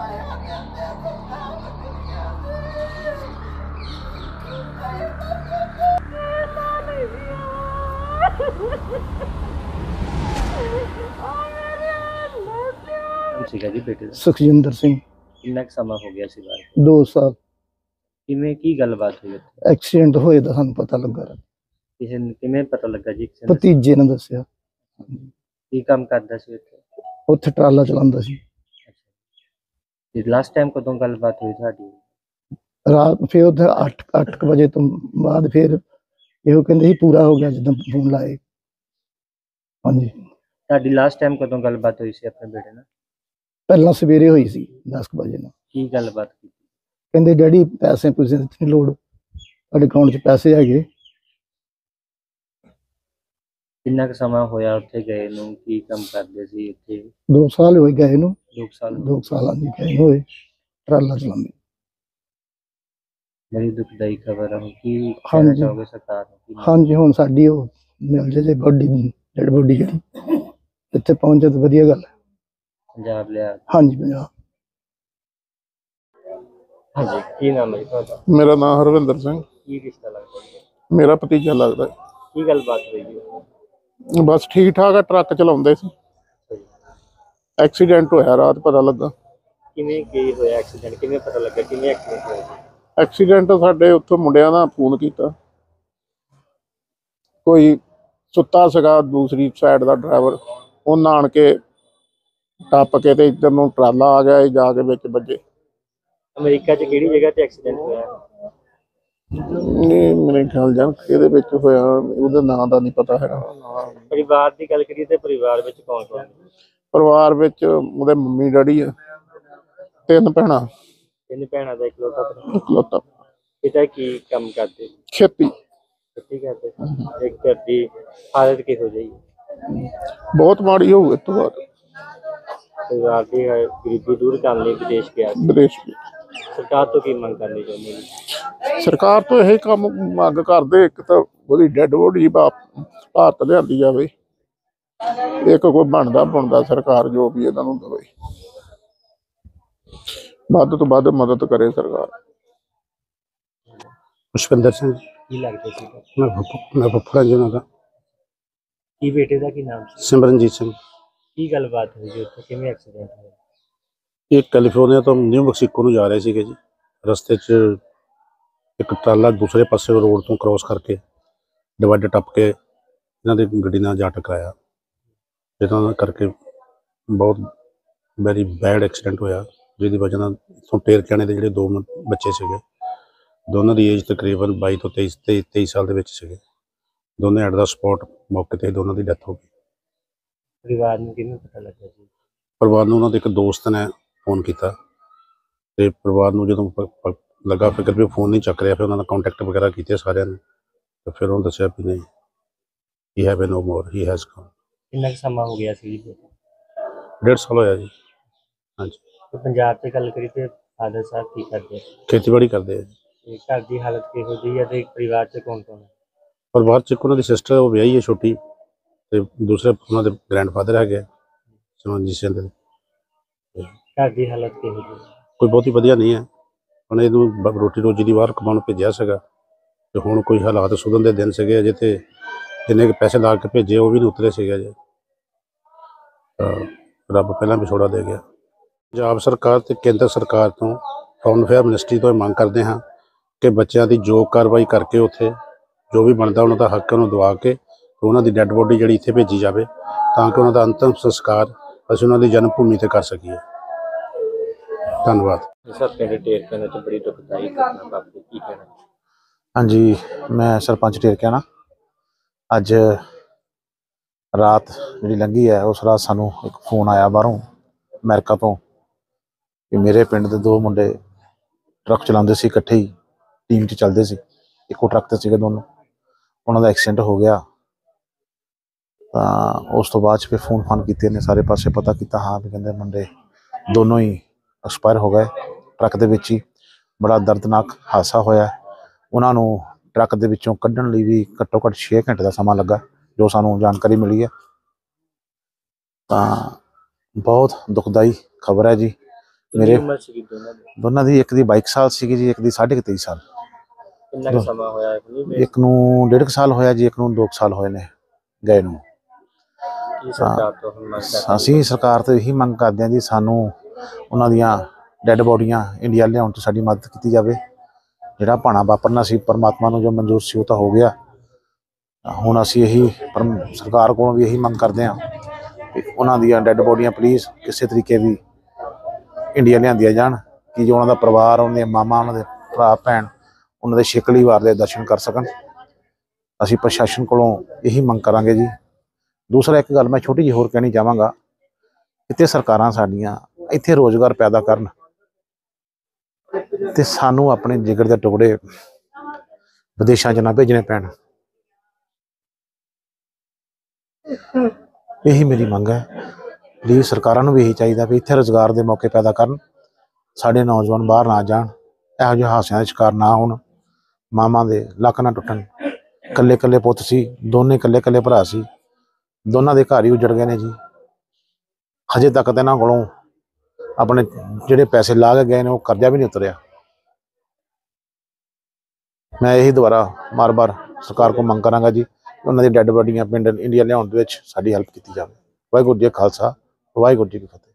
ਸੀਗਾ ਜੀ ਬੇਟੇ ਦਾ? ਸੁਖਜਿੰਦਰ ਸਿੰਘ। ਕਿੰਨਾ ਕੁ ਸਮਾਂ ਹੋ ਗਿਆ ਸੀ ਬਾਹਰ? 2 ਸਾਲ। ਕਿਵੇਂ ਕੀ ਗੱਲਬਾਤ ਹੋਈ ਉੱਥੇ? ਐਕਸੀਡੈਂਟ ਹੋਏ ਦਾ ਸਾਨੂੰ ਪਤਾ ਲੱਗਾ। ਕਿਸੇ ਨੂੰ ਕਿਵੇਂ ਪਤਾ ਲੱਗਾ ਜੀ? ਕਿਸੇ ਨੇ ਭਤੀਜੇ ਨੇ ਦੱਸਿਆ। ਕੀ ਕੰਮ ਕਰਦਾ ਸੀ ਉੱਥੇ? ਉੱਥੇ ਟਰਾਲਾ ਚਲਾਉਂਦਾ ਸੀ। ਤੇ ਲਾਸਟ ਟਾਈਮ ਕਦੋਂ ਗੱਲਬਾਤ ਹੋਈ ਤੁਹਾਡੀ? ਰਾਤ ਫਿਰ ਉੱਥੇ 8 ਵਜੇ ਤੋਂ ਬਾਅਦ ਫਿਰ ਇਹੋ ਕਹਿੰਦੇ ਸੀ ਪੂਰਾ ਹੋ ਗਿਆ ਜਦੋਂ ਫੋਨ ਲਾਏ। ਹਾਂਜੀ। ਤੁਹਾਡੀ ਲਾਸਟ ਟਾਈਮ ਕਦੋਂ ਗੱਲਬਾਤ ਹੋਈ ਸੀ ਆਪਣੇ ਬੇਟੇ ਨਾਲ? ਪਹਿਲਾਂ ਸਵੇਰੇ ਹੋਈ ਸੀ 10 ਵਜੇ ਨਾਲ। ਕੀ ਗੱਲਬਾਤ ਕੀਤੀ? ਕਹਿੰਦੇ ਡੈਡੀ ਪੈਸੇ ਦੀ ਨਹੀਂ ਲੋੜ, ਤੁਹਾਡੇ ਅਕਾਊਂਟ 'ਚ ਪੈਸੇ ਹੈਗੇ। ਕਿੰਨਾ ਕੁ ਸਮਾਂ ਹੋਇਆ ਉੱਥੇ ਗਏ ਨੂੰ? ਕੀ ਕੰਮ ਕਰਦੇ ਸੀ ਉੱਥੇ? 2 ਸਾਲ ਹੋਏ ਗਏ ਨੂੰ। 2 ਸਾਲ? 2 ਸਾਲਾਂ ਦੀ ਗਏ ਹੋਏ ਟਰਾਲਾ ਚਲਾਉਂਦੇ। ਬੜੀ ਦੁਖਦਾਈ ਖਬਰ ਹੈ। ਕੀ ਕਹਿਣਾ ਚਾਹੋਗੇ ਸਰਕਾਰ ਨੂੰ? ਹਾਂਜੀ, ਹੁਣ ਸਾਡੀ ਉਹ ਮਿਲ ਜੇ ਬੋਡੀ, ਡੈਡ ਬੋਡੀ ਜਿਹੜੀ ਇੱਥੇ ਪਹੁੰਚੇ ਤਾਂ ਵਧੀਆ ਗੱਲ ਹੈ। ਪੰਜਾਬ ਲਿਆ? ਹਾਂਜੀ, ਪੰਜਾਬ। ਹਾਂਜੀ, ਕੀ ਨਾਮ ਹੈ ਤੁਹਾਡਾ? ਮੇਰਾ ਨਾਮ ਹਰਵਿੰਦਰ ਸਿੰਘ। ਕੀ ਰਿਸ਼ਤਾ ਲੱਗਦਾ ਜੀ? ਮੇਰਾ ਭਤੀਜਾ ਲੱਗਦਾ। ਕੀ ਗੱਲਬਾਤ ਹੋਈ ਜੀ? ਬਸ ਠੀਕ ਠਾਕ ਆ, ਟਰੱਕ ਚਲਾਉਂਦੇ ਸੀ। ਐਕਸੀਡੈਂਟ ਹੋਇਆ ਰਾਤ ਪਤਾ ਲੱਗਾ। ਕਿਵੇਂ ਕੀ ਹੋਇਆ ਐਕਸੀਡੈਂਟ? ਕਿਵੇਂ ਪਤਾ ਲੱਗਾ ਕਿਵੇਂ ਐਕਸੀਡੈਂਟ ਹੋਇਆ ਜੀ? ਐਕਸੀਡੈਂਟ ਸਾਡੇ ਉੱਥੋਂ ਮੁੰਡਿਆਂ ਦਾ ਫੋਨ ਕੀਤਾ, ਕੋਈ ਸੁੱਤਾ ਸੀਗਾ ਦੂਸਰੀ ਸਾਈਡ ਦਾ ਡਰਾਈਵਰ, ਉਹਨਾਂ ਆਣ ਕੇ ਟੱਪ ਕੇ ਤੇ ਇੱਧਰ ਨੂੰ ਟਰਾਲਾ ਆ ਗਿਆ, ਜਾ ਕੇ ਵਿੱਚ ਵੱਜੇ। ਅਮਰੀਕਾ 'ਚ ਕਿਹੜੀ ਜਗ੍ਹਾ ਤੇ ਐਕਸੀਡੈਂਟ ਹੋਇਆ? ਨਹੀਂ, ਮੇਰੇ ਖਿਆਲ ਜਾਣ ਇਹਦੇ ਵਿੱਚ ਹੋਇਆ, ਉਹਦੇ ਨਾਂ ਦਾ ਨਹੀਂ ਪਤਾ ਹੈਗਾ। ਪਰਿਵਾਰ ਦੀ ਗੱਲ ਕਰੀਏ ਤੇ ਪਰਿਵਾਰ ਵਿੱਚ ਕੌਣ ਕੌਣ? ਪਰਿਵਾਰ ਵਿੱਚ ਉਹਦੇ ਮੰਮੀ ਡੈਡੀ ਆ, 3 ਭੈਣਾਂ। 3 ਭੈਣਾਂ ਦਾ ਇਕਲੌਤਾ। ਪਿਤਾ ਕੀ ਕੰਮ ਕਰਦੇ? ਖੇਤੀ। ਖੇਤੀ ਕਰਦੇ। ਇੱਕ ਘਰ ਦੀ ਹਾਲਤ ਕਿਹੋ ਜਿਹੀ? ਬਹੁਤ ਮਾੜੀ ਹੋਊ। ਇਸ ਤੋਂ ਬਾਅਦ ਪਰਿਵਾਰ ਦੀ ਗਰੀਬੀ ਦੂਰ ਕਰਨ ਲਈ ਵਿਦੇਸ਼ ਗਿਆ ਸੀ। ਵਿਦੇਸ਼ ਸਰਕਾਰ ਤੋਂ ਕੀ ਮੰਗ ਕਰਨੀ ਚਾਹੁੰਦੇ ਜੀ? ਸਰਕਾਰ ਤੋਂ ਇਹ ਕੰਮ ਮੰਗ ਕਰਦੇ, ਇੱਕ ਤਾਂ ਉਹਦੀ ਡੈਡ ਬੋਡੀ ਭਾਰਤ ਲਿਆਂਦੀ ਜਾਵੇ, ਇੱਕ ਕੋਈ ਬਣਦਾ ਸਰਕਾਰ ਜੋ ਵੀ ਇਹਨਾਂ ਨੂੰ ਦੇਵੇ, ਵੱਧ ਤੋਂ ਵੱਧ ਮਦਦ ਕਰੇ ਸਰਕਾਰ। ਪੁਸ਼ਪਿੰਦਰ ਸਿੰਘ। ਕੀ ਲੱਗਦਾ ਸੀ? ਮੈਂ ਫੁੱਫੜਾ ਜੀ ਉਹਨਾਂ ਦਾ। ਕੀ ਬੇਟੇ ਦਾ ਕੀ ਨਾਮ ਸੀ? ਸਿਮਰਨਜੀਤ ਸਿੰਘ। ਕੀ ਗੱਲਬਾਤ ਹੋਈ ਜੀ ਉੱਥੇ? ਕਿਵੇਂ ਐਕਸੀਡੈਂਟ ਹੋਇਆ? ਇਹ ਕੈਲੀਫੋਰਨੀਆ ਤੋਂ ਨਿਊ ਮੈਕਸੀਕੋ ਨੂੰ ਜਾ ਰਹੇ ਸੀਗੇ ਜੀ। ਰਸਤੇ 'ਚ ਇੱਕ ਟਰਾਲਾ ਦੂਸਰੇ ਪਾਸੇ ਰੋਡ ਤੋਂ ਕ੍ਰੋਸ ਕਰਕੇ ਡਿਵਾਈਡਰ ਟੱਪ ਕੇ ਇਹਨਾਂ ਦੀ ਗੱਡੀ ਨਾਲ ਜਾ ਟਕਰਾਇਆ, ਜਿਹਨਾਂ ਕਰਕੇ ਬਹੁਤ ਵੈਰੀ ਬੈਡ ਐਕਸੀਡੈਂਟ ਹੋਇਆ, ਜਿਹਦੀ ਵਜ੍ਹਾ ਨਾਲ ਇੱਥੋਂ ਟੇਰਕਿਆਣੇ ਦੇ ਜਿਹੜੇ 2 ਬੱਚੇ ਸੀਗੇ, ਦੋਨਾਂ ਦੀ ਏਜ ਤਕਰੀਬਨ 22 ਤੋਂ 23 ਸਾਲ ਦੇ ਵਿੱਚ ਸੀਗੇ। ਦੋਨੇ ਐਟ ਦਾ ਸਪੌਟ ਮੌਕੇ 'ਤੇ ਦੋਨਾਂ ਦੀ ਡੈਥ ਹੋ ਗਈ। ਪਰਿਵਾਰ ਨੂੰ ਕਿਵੇਂ ਪਤਾ ਲੱਗਾ ਜੀ? ਪਰਿਵਾਰ ਨੂੰ ਉਹਨਾਂ ਦੇ ਇੱਕ ਦੋਸਤ ਨੇ ਫੋਨ ਕੀਤਾ, ਤੇ ਪਰਿਵਾਰ ਨੂੰ ਜਦੋਂ ਲੱਗਾ ਫਿਕਰ ਵੀ ਫੋਨ ਨਹੀਂ ਚੱਕ ਰਿਹਾ, ਫਿਰ ਉਹਨਾਂ ਦਾ ਕੰਟੈਕਟ ਵਗੈਰਾ ਕੀਤੇ ਸਾਰਿਆਂ ਨੇ, ਤੇ ਫਿਰ ਉਹਨੂੰ ਦੱਸਿਆ ਵੀ ਨਹੀਂ, he have no more, he has gone. ਕਿੰਨਾ ਕੁ ਸਮਾਂ ਹੋ ਗਿਆ ਸੀ ਜੀ? 1.5 ਸਾਲ ਹੋਇਆ ਜੀ। ਹਾਂਜੀ। ਤੇ ਪੰਜਾਬ 'ਚ ਗੱਲ ਕਰੀ ਤੇ ਫਾਦਰ ਸਾਹਿਬ ਕੀ ਕਰਦੇ? ਖੇਤੀਬਾੜੀ ਕਰਦੇ ਆ ਜੀ। ਤੇ ਘਰ ਦੀ ਹਾਲਤ ਕਿਹੋ ਜਿਹੀ ਹੈ ਤੇ ਪਰਿਵਾਰ 'ਚ ਕੌਣ ਕੌਣ ਹੈ? ਪਰਿਵਾਰ 'ਚ ਇੱਕ ਉਹਨਾਂ ਦੀ ਸਿਸਟਰ, ਉਹ ਵਿਆਹੀ ਹੈ ਛੋਟੀ, ਤੇ ਦੂਸਰੇ ਉਹਨਾਂ ਦੇ ਗ੍ਰੈਂਡਫਾਦਰ ਹੈਗੇ ਆ ਸਿਮਰਨਜੀਤ ਸਿੰਘ ਦੇ। ਘਰ ਦੀ ਹਾਲਤ ਕਿਹੋ ਜਿਹੀ? ਕੋਈ ਬਹੁਤੀ ਵਧੀਆ ਨਹੀਂ ਹੈ। ਹੁਣ ਇਹਨੂੰ ਰੋਟੀ ਰੋਜੀ ਦੀ ਬਾਹਰ ਕਮਾਉਣ ਭੇਜਿਆ ਸੀਗਾ, ਤੇ ਹੁਣ ਕੋਈ ਹਾਲਾਤ ਸੁਧਰਨ ਦੇ ਦਿਨ ਸੀਗੇ ਅਜੇ, ਤੇ ਜਿੰਨੇ ਕੁ ਪੈਸੇ ਲਾ ਕੇ ਭੇਜੇ ਉਹ ਵੀ ਨਹੀਂ ਉਤਰੇ ਸੀਗੇ ਅਜੇ। ਰੱਬ ਪਹਿਲਾਂ ਵਿਛੋੜਾ ਦੇ ਗਿਆ। ਪੰਜਾਬ ਸਰਕਾਰ ਤੇ ਕੇਂਦਰ ਸਰਕਾਰ ਤੋਂ, ਫੋਰਨ ਅਫੇਅਰ ਮਿਨਿਸਟਰੀ ਤੋਂ ਇਹ ਮੰਗ ਕਰਦੇ ਹਾਂ ਕਿ ਬੱਚਿਆਂ ਦੀ ਜੋ ਕਾਰਵਾਈ ਕਰਕੇ ਉੱਥੇ ਜੋ ਵੀ ਬਣਦਾ ਉਹਨਾਂ ਦਾ ਹੱਕ ਉਹਨੂੰ ਦਵਾ ਕੇ ਉਹਨਾਂ ਦੀ ਡੈੱਡ ਬੋਡੀ ਜਿਹੜੀ ਇੱਥੇ ਭੇਜੀ ਜਾਵੇ, ਤਾਂ ਕਿ ਉਹਨਾਂ ਦਾ ਅੰਤਿਮ ਸੰਸਕਾਰ ਅਸੀਂ ਉਹਨਾਂ ਦੀ ਜਨਮ ਭੂਮੀ 'ਤੇ ਕਰ ਸਕੀਏ। ਧੰਨਵਾਦ। ਸਰ, ਪਿੰਡ ਟੇਰਕਿਆਣਾ 'ਚ ਬੜੀ ਦੁਖਦਾਈ ਘਟਨਾ ਵਾਪਰੀ, ਕੀ ਕਹਿਣਾ? ਹਾਂਜੀ, ਮੈਂ ਸਰਪੰਚ ਟੇਰਕਿਆਣਾ। ਅੱਜ ਰਾਤ ਜਿਹੜੀ ਲੰਘੀ ਹੈ, ਉਸ ਰਾਤ ਸਾਨੂੰ ਇੱਕ ਫੋਨ ਆਇਆ ਬਾਹਰੋਂ ਅਮਰੀਕਾ ਤੋਂ ਕਿ ਮੇਰੇ ਪਿੰਡ ਦੇ 2 ਮੁੰਡੇ ਟਰੱਕ ਚਲਾਉਂਦੇ ਸੀ, ਇਕੱਠੇ ਹੀ ਟੀਮ 'ਚ ਚੱਲਦੇ ਸੀ, ਇੱਕੋ ਟਰੱਕ 'ਤੇ ਸੀਗੇ ਦੋਨੋਂ, ਉਹਨਾਂ ਦਾ ਐਕਸੀਡੈਂਟ ਹੋ ਗਿਆ। ਤਾਂ ਉਸ ਤੋਂ ਬਾਅਦ 'ਚ ਫਿਰ ਫੋਨ ਕੀਤੇ ਨੇ, ਸਾਰੇ ਪਾਸੇ ਪਤਾ ਕੀਤਾ, ਹਾਂ ਵੀ ਕਹਿੰਦੇ ਮੁੰਡੇ ਦੋਨੋਂ ਹੀ ਐਕਸਪਾਇਰ ਹੋ ਗਏ ਟਰੱਕ ਦੇ ਵਿੱਚ ਹੀ। ਬੜਾ ਦਰਦਨਾਕ ਹਾਦਸਾ ਹੋਇਆ। ਉਹਨਾਂ ਨੂੰ ਟਰੱਕ ਦੇ ਵਿੱਚੋਂ ਕੱਢਣ ਲਈ ਵੀ ਘੱਟੋ ਘੱਟ 6 ਘੰਟੇ ਦਾ ਸਮਾਂ ਲੱਗਾ, ਜੋ ਸਾਨੂੰ ਜਾਣਕਾਰੀ ਮਿਲੀ ਹੈ। ਤਾਂ ਬਹੁਤ ਦੁਖਦਾਈ ਖਬਰ ਹੈ ਜੀ, ਮੇਰੇ ਉਮਰ ਸੀ ਦੋਨਾਂ ਦੀ? ਦੋਨਾਂ ਦੀ, ਇੱਕ ਦੀ 22 ਸਾਲ ਸੀਗੀ ਜੀ, ਇੱਕ ਦੀ 23.5 ਸਾਲ। ਕਿੰਨਾ ਕੁ ਸਮਾਂ ਹੋਇਆ ਆਪਣੀ ਇੱਕ ਨੂੰ 1.5 ਸਾਲ ਹੋਇਆ ਜੀ, ਇੱਕ ਨੂੰ 2 ਸਾਲ ਹੋਏ ਨੇ ਗਏ ਨੂੰ। ਕੀ ਸਰਕਾਰ ਤੋਂ ਹੁਣ ਮੰਗ ਕਰਦੇ? ਅਸੀਂ ਸਰਕਾਰ ਤੋਂ ਇਹੀ ਮੰਗ ਕਰਦੇ ਹਾਂ ਜੀ, ਸਾਨੂੰ ਉਹਨਾਂ ਦੀਆਂ ਡੈੱਡ ਬੋਡੀਆਂ ਇੰਡੀਆ ਲਿਆਉਣ 'ਚ ਸਾਡੀ ਮਦਦ ਕੀਤੀ ਜਾਵੇ। ਜਿਹੜਾ ਭਾਣਾ ਵਾਪਰਨਾ ਸੀ, ਪਰਮਾਤਮਾ ਨੂੰ ਜੋ ਮਨਜ਼ੂਰ ਸੀ ਉਹ ਤਾਂ ਹੋ ਗਿਆ। ਹੁਣ ਅਸੀਂ ਇਹੀ ਸਰਕਾਰ ਕੋਲੋਂ ਵੀ ਇਹੀ ਮੰਗ ਕਰਦੇ ਹਾਂ ਕਿ ਉਹਨਾਂ ਦੀਆਂ ਡੈੱਡ ਬੋਡੀਆਂ ਪਲੀਜ਼ ਕਿਸੇ ਤਰੀਕੇ ਵੀ ਇੰਡੀਆ ਲਿਆਂਦੀਆਂ ਜਾਣ, ਕਿ ਜੋ ਉਹਨਾਂ ਦਾ ਪਰਿਵਾਰ, ਉਹਨਾਂ ਦੀਆਂ ਮਾਵਾਂ, ਉਹਨਾਂ ਦੇ ਭਰਾ ਭੈਣ ਉਹਨਾਂ ਦੇ ਛੇਕਲੀ ਵਾਰ ਦੇ ਦਰਸ਼ਨ ਕਰ ਸਕਣ। ਅਸੀਂ ਪ੍ਰਸ਼ਾਸਨ ਕੋਲੋਂ ਇਹੀ ਮੰਗ ਕਰਾਂਗੇ ਜੀ। ਦੂਸਰਾ ਇੱਕ ਗੱਲ ਮੈਂ ਛੋਟੀ ਜਿਹੀ ਹੋਰ ਕਹਿਣੀ ਚਾਹਾਂਗਾ, ਕਿਤੇ ਸਰਕਾਰਾਂ ਸਾਡੀਆਂ ਇੱਥੇ ਰੋਜ਼ਗਾਰ ਪੈਦਾ ਕਰਨ ਤੇ ਸਾਨੂੰ ਆਪਣੇ ਜਿਗਰ ਦੇ ਟੁਕੜੇ ਵਿਦੇਸ਼ਾਂ 'ਚ ਨਾ ਭੇਜਣੇ ਪੈਣ। ਇਹੀ ਮੇਰੀ ਮੰਗ ਹੈ। ਪਲੀਜ਼ ਸਰਕਾਰਾਂ ਨੂੰ ਵੀ ਇਹੀ ਚਾਹੀਦਾ ਵੀ ਇੱਥੇ ਰੁਜ਼ਗਾਰ ਦੇ ਮੌਕੇ ਪੈਦਾ ਕਰਨ, ਸਾਡੇ ਨੌਜਵਾਨ ਬਾਹਰ ਨਾ ਜਾਣ, ਇਹੋ ਜਿਹੇ ਹਾਦਸਿਆਂ ਦਾ ਸ਼ਿਕਾਰ ਨਾ ਹੋਣ, ਮਾਵਾਂ ਦੇ ਲੱਕ ਨਾ ਟੁੱਟਣ। ਇਕੱਲੇ ਇਕੱਲੇ ਪੁੱਤ ਸੀ, ਦੋਨੇ ਇਕੱਲੇ ਇਕੱਲੇ ਭਰਾ ਸੀ, ਦੋਨਾਂ ਦੇ ਘਰ ਹੀ ਉਜੜ ਗਏ ਨੇ ਜੀ। ਹਜੇ ਤੱਕ ਤਾਂ ਇਹਨਾਂ ਕੋਲੋਂ ਆਪਣੇ ਜਿਹੜੇ ਪੈਸੇ ਲਾ ਕੇ ਗਏ ਨੇ ਉਹ ਕਰਜ਼ਾ ਵੀ ਨਹੀਂ ਉਤਰਿਆ। ਮੈਂ ਇਹੀ ਦੁਬਾਰਾ ਬਾਰ-ਬਾਰ ਸਰਕਾਰ ਕੋਲ ਮੰਗ ਕਰਾਂਗਾ ਜੀ, ਉਹਨਾਂ ਦੀ ਡੈੱਡ ਬੋਡੀਆਂ ਪਿੰਡ ਇੰਡੀਆ ਲਿਆਉਣ ਦੇ ਵਿੱਚ ਸਾਡੀ ਹੈਲਪ ਕੀਤੀ ਜਾਵੇ। ਵਾਹਿਗੁਰੂ ਜੀ ਕਾ ਖਾਲਸਾ, ਵਾਹਿਗੁਰੂ ਜੀ ਕੀ ਫਤਿਹ।